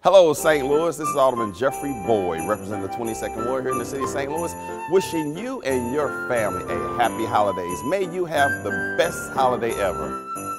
Hello, St. Louis. This is Alderman Jeffrey Boyd, representing the 22nd Ward here in the city of St. Louis, wishing you and your family a happy holidays. May you have the best holiday ever.